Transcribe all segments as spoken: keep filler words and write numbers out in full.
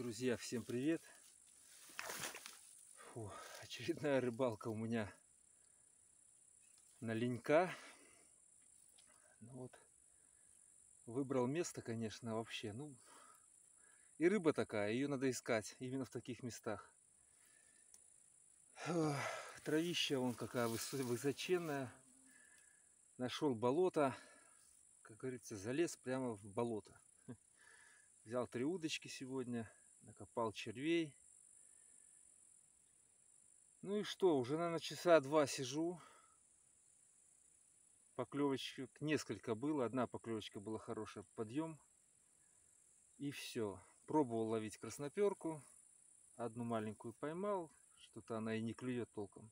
Друзья, всем привет! Фу, очередная рыбалка у меня на ленька. Ну вот, выбрал место, конечно, вообще. Ну, и рыба такая, ее надо искать именно в таких местах. Ох, травища вон какая высоченная. Нашел болото, как говорится, залез прямо в болото. Взял три удочки сегодня, накопал червей. Ну и что, уже, наверное, часа два сижу. Поклевочек несколько было. Одна поклевочка была хорошая, подъем. И все. Пробовал ловить красноперку. Одну маленькую поймал. Что-то она и не клюет толком.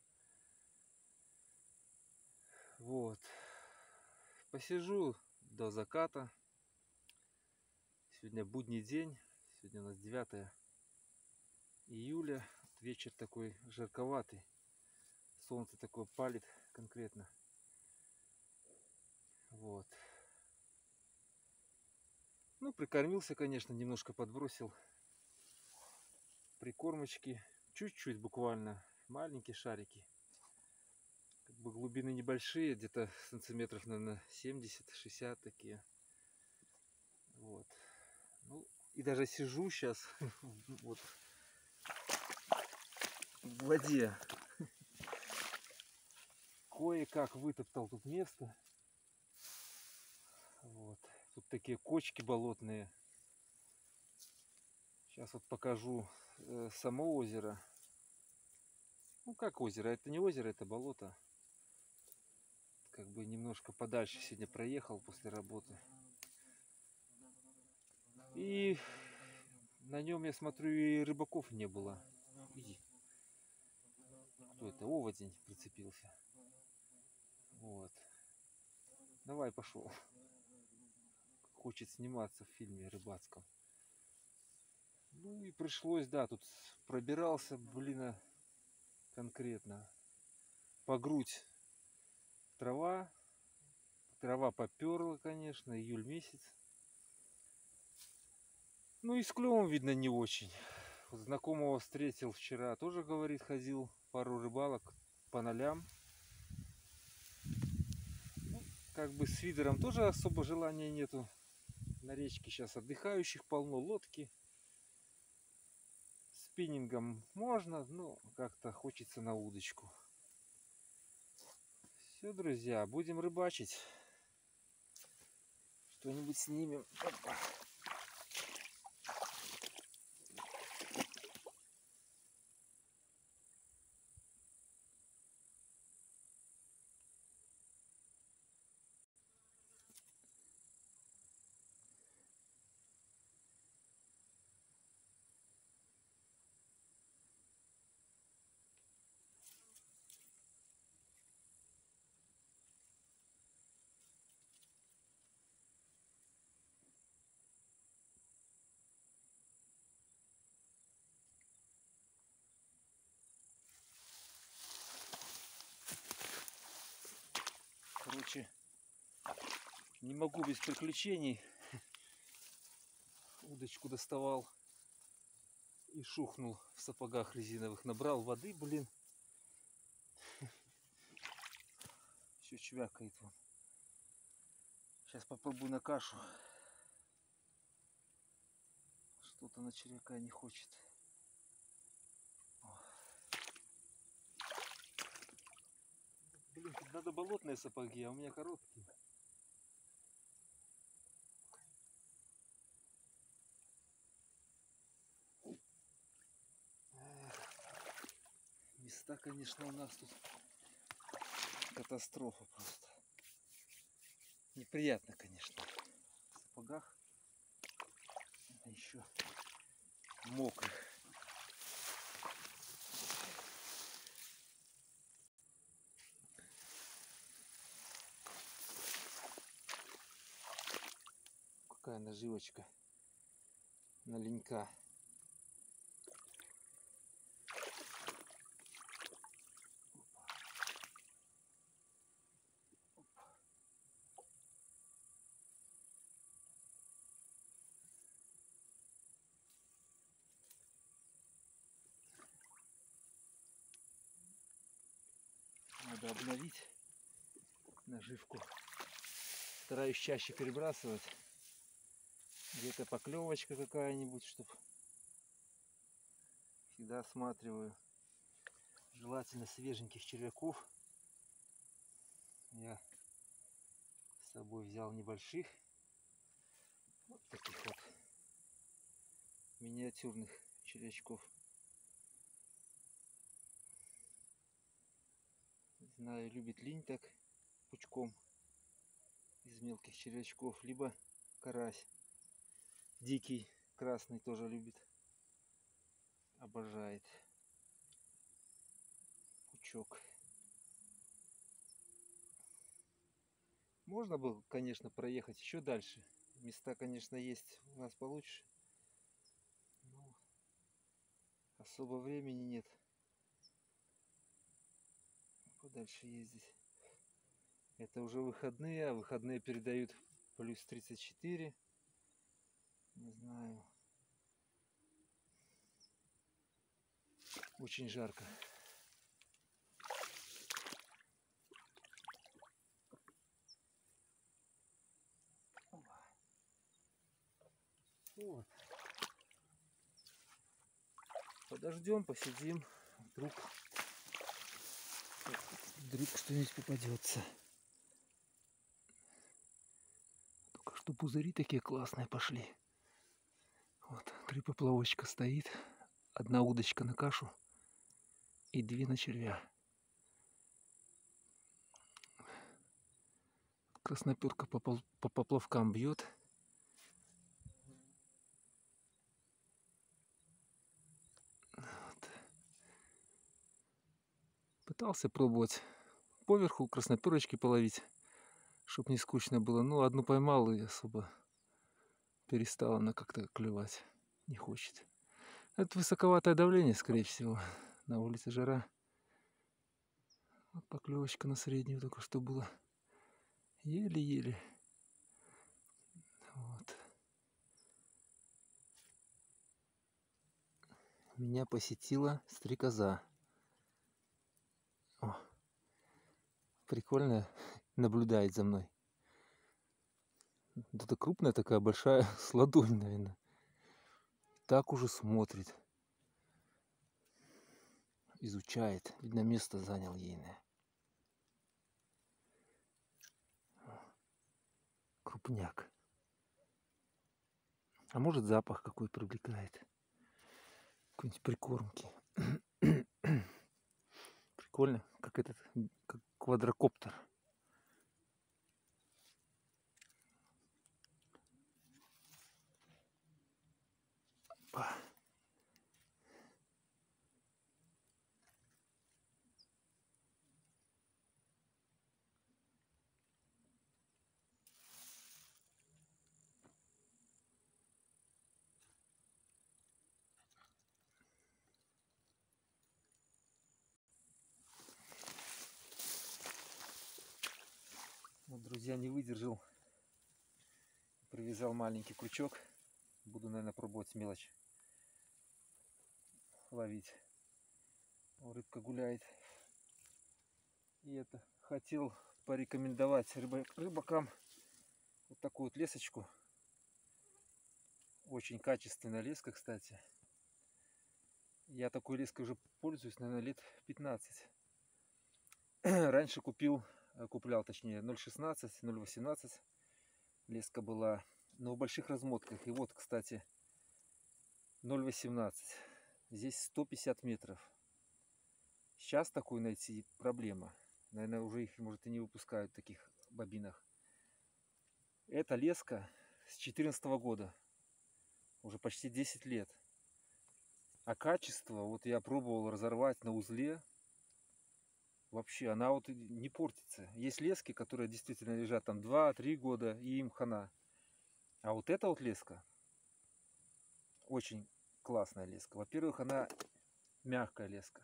Вот. Посижу до заката. Сегодня будний день. Сегодня у нас девятое июля. Вечер такой жарковатый. Солнце такое палит конкретно. Вот. Ну, прикормился, конечно, немножко подбросил прикормочки. Чуть-чуть буквально. Маленькие шарики. Как бы глубины небольшие, где-то сантиметров, наверное, семьдесят-шестьдесят такие. Вот. Ну, и даже сижу сейчас вот в воде. Кое-как вытоптал тут место. Вот. Тут такие кочки болотные. Сейчас вот покажу э, само озеро. Ну, как озеро? Это не озеро, это болото. Как бы немножко подальше сегодня проехал после работы. И на нем, я смотрю, и рыбаков не было. Иди. Кто это? Оводень прицепился. Вот. Давай, пошел. Хочет сниматься в фильме рыбацком. Ну и пришлось, да, тут пробирался, блин, конкретно. По грудь трава. Трава поперла, конечно, июль месяц. Ну и с клевом, видно, не очень. Знакомого встретил вчера, тоже, говорит, ходил пару рыбалок по нолям. Ну, как бы с фидером тоже особо желания нету. На речке сейчас отдыхающих полно, лодки. Спиннингом можно, но как-то хочется на удочку. Все, друзья, будем рыбачить. Что-нибудь снимем. Опа. Короче, не могу без приключений. Удочку доставал и шухнул в сапогах резиновых. Набрал воды, блин. Еще чвякает он. Сейчас попробую на кашу. Что-то на червяка не хочет. Блин, тут надо болотные сапоги, а у меня короткие. Места, конечно, у нас тут катастрофа просто. Неприятно, конечно. В сапогах. А еще мокрых. Какая наживочка на ленька. Надо обновить наживку. Стараюсь чаще перебрасывать. Где-то поклевочка какая-нибудь, чтобы всегда осматриваю. Желательно свеженьких червяков. Я с собой взял небольших, вот таких вот миниатюрных червячков. Знаю, любит линь так пучком из мелких червячков, либо карась. Дикий красный тоже любит, обожает пучок. Можно было, конечно, проехать еще дальше. Места, конечно, есть у нас получше. Но особо времени нет подальше ездить. Это уже выходные, а выходные передают плюс тридцать четыре. Не знаю. Очень жарко. Вот. Подождем, посидим. Вдруг, вдруг что-нибудь попадется. Только что пузыри такие классные пошли. Вот, три поплавочка стоит. Одна удочка на кашу и две на червя. Красноперка по, по поплавкам бьет. Вот. Пытался пробовать поверху красноперочки половить, чтобы не скучно было. Ну, одну поймал и особо перестала она как-то клевать. Не хочет. Это высоковатое давление, скорее всего. На улице жара. Вот поклевочка на среднюю только что была. Еле-еле. Вот. Меня посетила стрекоза. О, прикольно наблюдает за мной. Это крупная такая, большая, с ладонь, наверное. Так уже смотрит. Изучает. Видно, место занял ейное. Крупняк. А может, запах какой привлекает. Какой-нибудь прикормки. Прикольно, как этот, как квадрокоптер. Опа. Вот, друзья, не выдержал. Привязал маленький крючок. Буду, наверное, пробовать мелочь ловить. Рыбка гуляет. И это хотел порекомендовать рыбак, рыбакам вот такую вот лесочку. Очень качественная леска, кстати. Я такой леской уже пользуюсь, наверное, лет пятнадцать. Раньше купил, куплял, точнее, ноль шестнадцать, ноль восемнадцать. Леска была, но в больших размотках. И вот, кстати, ноль восемнадцать. Здесь сто пятьдесят метров. Сейчас такую найти проблема. Наверное, уже их, может, и не выпускают в таких бобинах. Это леска с две тысячи четырнадцатого года. Уже почти десять лет. А качество, вот я пробовал разорвать на узле. Вообще, она вот не портится. Есть лески, которые действительно лежат там два-три года, и им хана. А вот эта вот леска очень классная леска. Во-первых, она мягкая леска.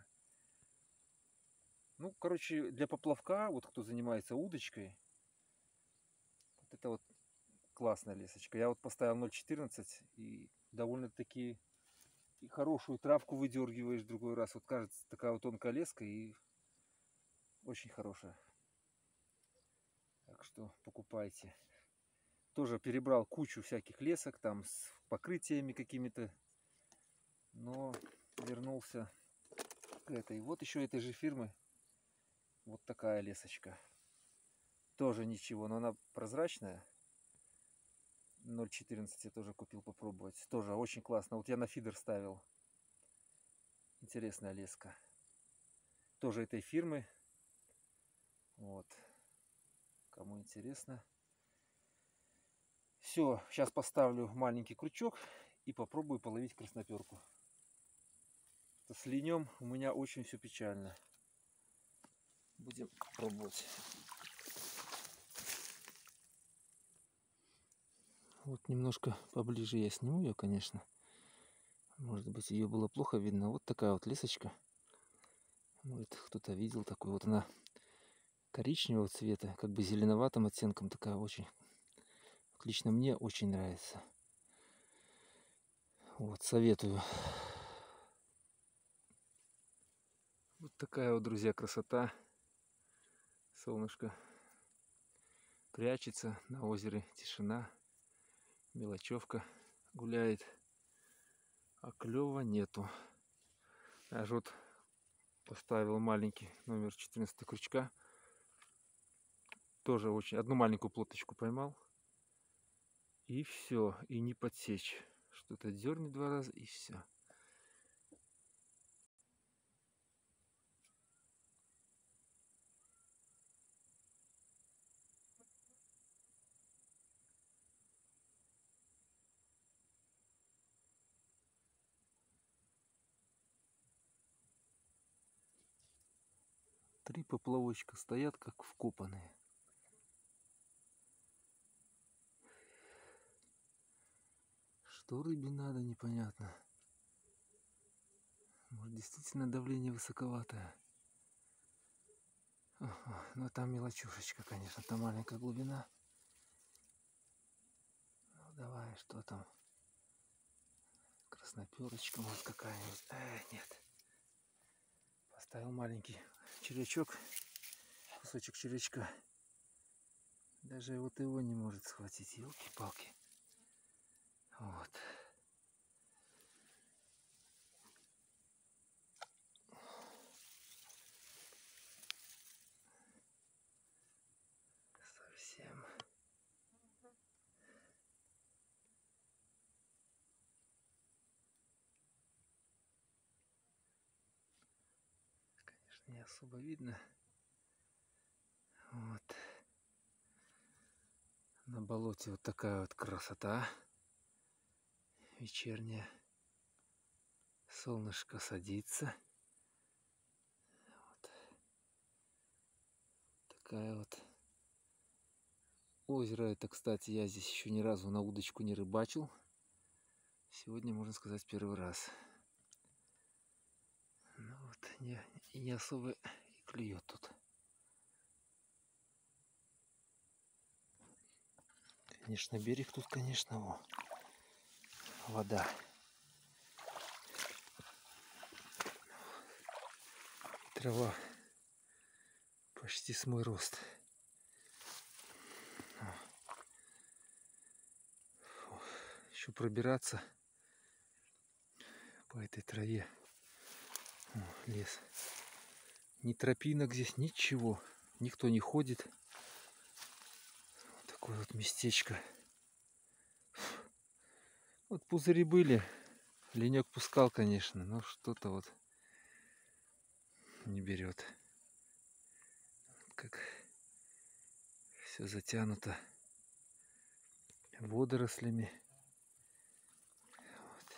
Ну, короче, для поплавка, вот кто занимается удочкой, вот это вот классная лесочка. Я вот поставил ноль четырнадцать и довольно-таки и хорошую травку выдергиваешь в другой раз. Вот кажется, такая вот тонкая леска и Очень хорошая. Так что покупайте. Тоже перебрал кучу всяких лесок там с покрытиями какими-то. Но вернулся к этой. Вот еще этой же фирмы. Вот такая лесочка. Тоже ничего, но она прозрачная. ноль четырнадцать я тоже купил попробовать. Тоже очень классно. Вот я на фидер ставил. Интересная леска. Тоже этой фирмы. Вот. Кому интересно. Все, сейчас поставлю маленький крючок и попробую половить красноперку. С линем у меня очень все печально. Будем пробовать. Вот немножко поближе я сниму ее, конечно. Может быть, ее было плохо видно. Вот такая вот лесочка. Может, кто-то видел такую. Вот она коричневого цвета, как бы зеленоватым оттенком. Такая очень. Лично мне очень нравится. Вот, советую. Вот такая вот, друзья, красота. Солнышко прячется, на озере тишина. Мелочевка гуляет. А клёва нету. Аж вот поставил маленький номер четырнадцать крючка. Тоже очень. Одну маленькую плоточку поймал. И все. И не подсечь. Что-то дернет два раза и все. Три поплавочка стоят как вкопанные. Что рыбе надо, непонятно. Может, действительно давление высоковатое. Ага, но там мелочушечка, конечно, там маленькая глубина. Ну давай, что там? Красноперочка, может, какая-нибудь. Эй, нет. Поставил маленький червячок, кусочек червячка. Даже вот его не может схватить. Елки-палки. Вот. Совсем. Конечно, не особо видно. Вот. На болоте вот такая вот красота. Вечерняя. Солнышко садится. Вот. Такая вот. Озеро это, кстати, я здесь еще ни разу на удочку не рыбачил. Сегодня, можно сказать, первый раз. Ну вот, не, и не особо и клюет тут. Конечно, берег тут, конечно, о, вода. Трава почти с мой рост. Фу, еще пробираться по этой траве. О, лес. Ни тропинок здесь, ничего. Никто не ходит. Вот такое вот местечко. Вот пузыри были. Ленек пускал, конечно, но что-то вот не берет. Как все затянуто водорослями. Вот.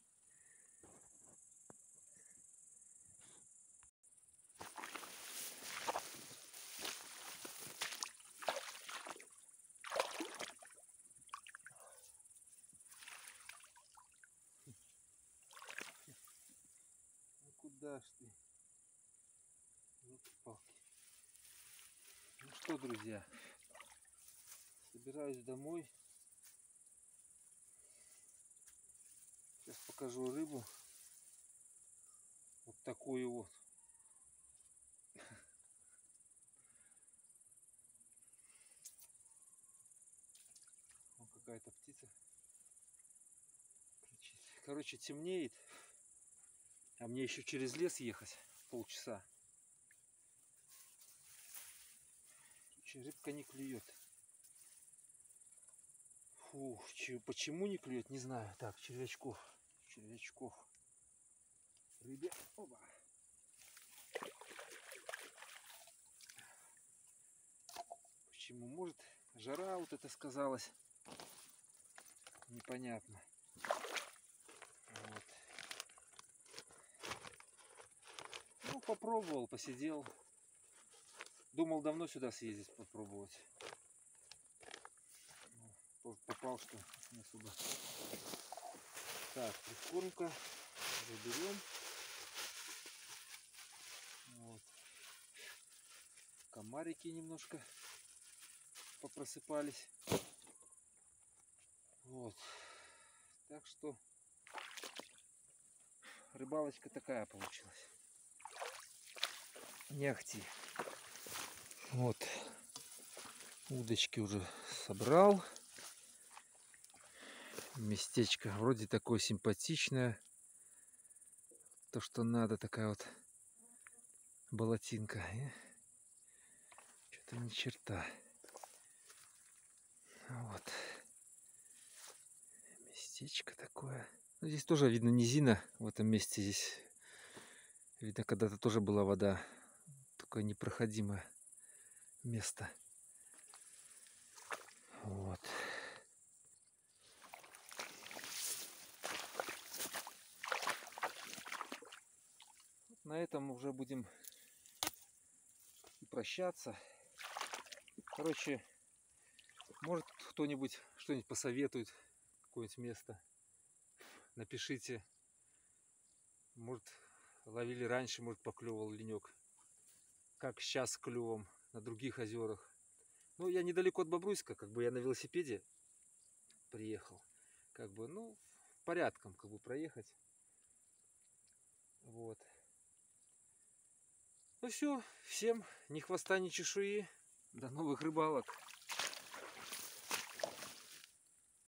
Ну куда ж ты? Елки-палки. Ну что, друзья, собираюсь домой. Сейчас покажу рыбу. Вот такую вот. Короче, темнеет. А мне еще через лес ехать полчаса. Рыбка не клюет. Фух, почему не клюет, не знаю. Так, червячков. Червячков. Рыбе. Оба. Почему? Может, жара вот это сказалась. Непонятно. Вот. Ну, попробовал, посидел. Думал давно сюда съездить, попробовать. Ну, попал, что не особо. Так, прикормка. Заберем. Вот. Комарики немножко попросыпались. Вот. Так что рыбалочка такая получилась. Не ахти. Вот. Удочки уже собрал. Местечко вроде такое симпатичное. То, что надо, такая вот болотинка. Что-то ни черта. Вот. Местечко такое. Ну, здесь тоже видно низина в этом месте. Здесь видно, когда-то тоже была вода. Такое непроходимое место. Вот. На этом уже будем прощаться. Короче, может кто-нибудь что-нибудь посоветует, какое-нибудь место. Напишите. Может, ловили раньше, может, поклевал ленек. Как сейчас с клювом на других озерах. Ну, я недалеко от Бобруйска, как бы я на велосипеде приехал. Как бы, ну, порядком, как бы проехать. Вот. Ну все, всем ни хвоста, ни чешуи. До новых рыбалок.